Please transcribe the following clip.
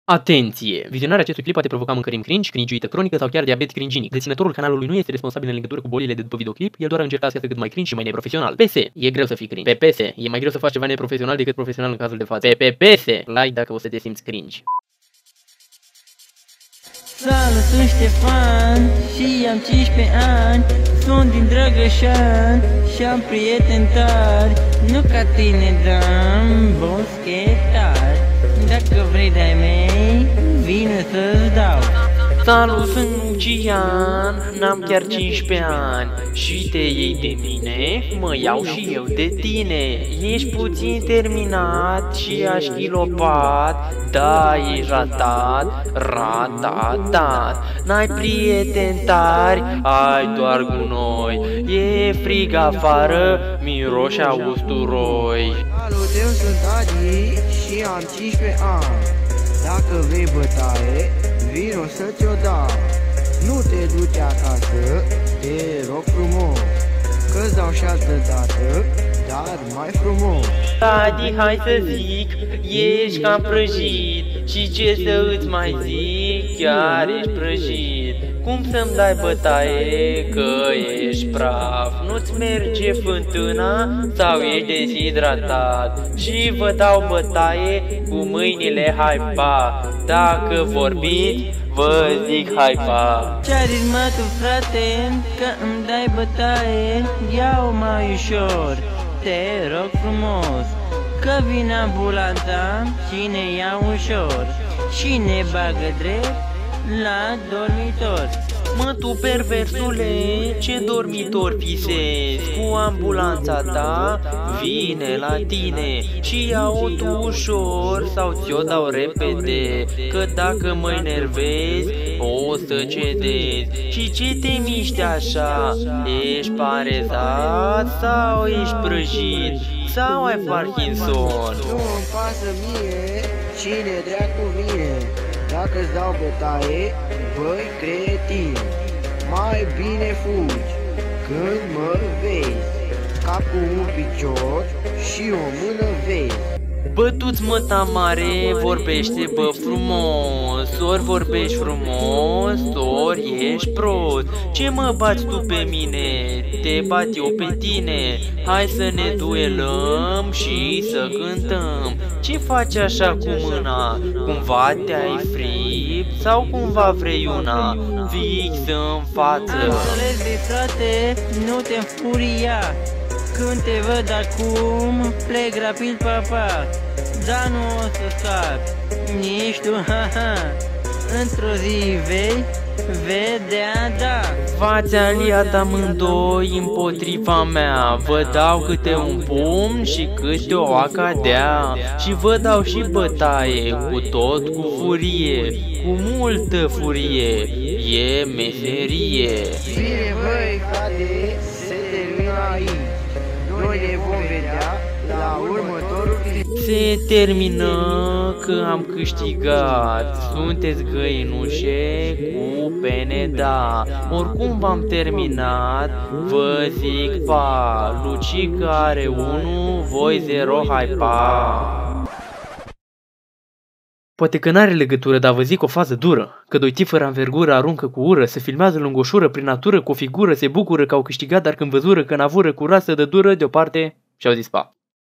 Atenție! Vizionarea acestui clip poate provoca mâncărimi cringe, cringiuită cronică sau chiar diabet cringinic. Deținătorul canalului nu este responsabil în legătură cu bolile de după videoclip, el doar a încercat să iasă cât mai cringe și mai neprofesional. PS. E greu să fii cringe. Pe PS. E mai greu să faci ceva neprofesional decât profesional în cazul de față. Pe PS. Like dacă o să te simți cringe. Salut, sunt Ștefan și am 15 ani. Sunt din Drăgășan și am prieteni tari. Nu ca tine, dăm boschetari. Dacă vrei de-ai mei, vine să-ți dau. Salut, sunt Lucian, n-am chiar 15 ani și te iei de mine, mă iau și eu de tine. Ești puțin terminat și aș chilopat, da, ești ratat. N-ai prieteni tari, ai doar gunoi. E frig afară, miroși a usturoi. Salut, eu sunt Adi și am 15 ani. Dacă vrei bătaie, vino să ți-o dau. Nu te duci acasă, te rog frumos, că-ți dau și altă dată, dar mai frumos. Adi, hai să zic, ești cam prăjit și ce să îți mai zic, chiar ești prăjit. Cum să-mi dai bătaie că ești praf? Nu-ți merge fântâna sau ești deshidratat? Și vă dau bătaie cu mâinile hai pa. Dacă vorbiți, vă zic hai pa. Ce-ar mă tu, frate, că îmi dai bătaie? Ia-o mai ușor, te rog frumos, că vine ambulanța și ne ia ușor și ne bagă drept la dormitor. Mă, tu perversule, ce dormitor visezi? Cu ambulanța ta vine la tine și ia-o tu ușor sau ți-o dau repede, că dacă mă enervezi o să cedezi. Și ce te miști așa? Ești parezat sau ești prăjit? Sau ai Parkinson? Nu-mi pasă mie cine dracu vine. Dacă-ți dau bătaie, băi cretin, mai bine fugi când mă vezi, ca cu un picior și o mână vezi. Bă, tu-ți măta mare, vorbește bă frumos, ori vorbești frumos, ori ești prost. Ce mă bați tu pe mine? Te bat eu pe tine. Hai să ne duelăm și să cântăm. Ce faci așa cu mâna? Cumva te-ai fript sau cumva vrei una? Fixă în față. Am înțeles de frate, nu te înfuria. Când te văd acum, plec rapid, papa. Dar nu o să scap, nici tu, haha. Într-o zi vei vedea, da. V-ați aliat amândoi împotriva mea. Vă dau câte un pumn și câte o acadea. Și vă dau și bătaie, cu tot cu furie, cu multă furie. E meserie. Bine băi frate, se termină aici. Noi ne vom vedea la următorul clip. Se termină că am câștigat. Sunteți găinușe cu pene, da. Oricum v-am terminat, vă zic pa. Lucica are 1, voi 0, hai pa. Poate că n-are legătură, dar vă zic o fază dură. Că doi tipi fără învergură aruncă cu ură, se filmează lângă o șură prin natură cu o figură, se bucură că au câștigat, dar când văzură că n-avură curaj să dă dură deoparte și-au zis pa.